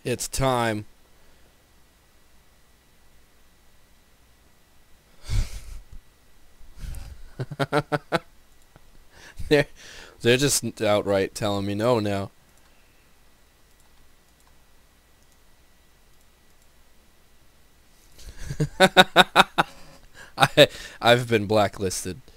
It's time. they're, they're just outright telling me no now. I I've been blacklisted.